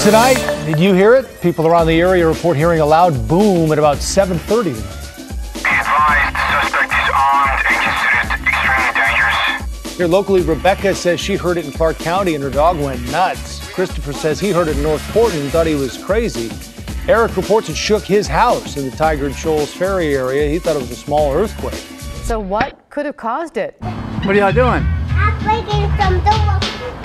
tonight. Did you hear it? People around the area report hearing a loud boom at about 7:30 tonight. Be advised, the suspect is armed and considered extremely dangerous. Here locally, Rebecca says she heard it in Clark County and her dog went nuts. Christopher says he heard it in North Portland and thought he was crazy. Eric reports it shook his house in the Tiger and Shoals Ferry area. He thought it was a small earthquake. So what could have caused it? What are y'all doing? I'm breaking some doors.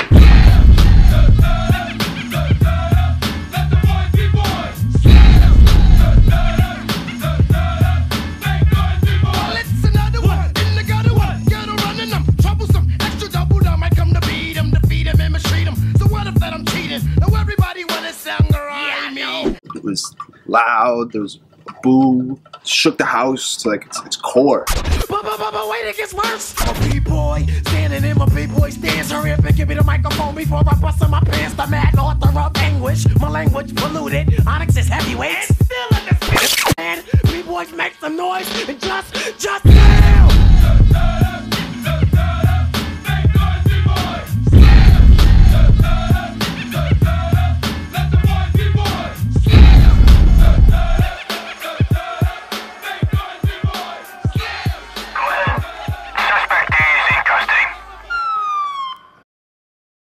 It was loud, there was a boo, shook the house to like its core. But wait, it gets worse. I'm a B-boy, standing in my B-boy stance. Hurry up and give me the microphone before I bust in my pants. The mad Lord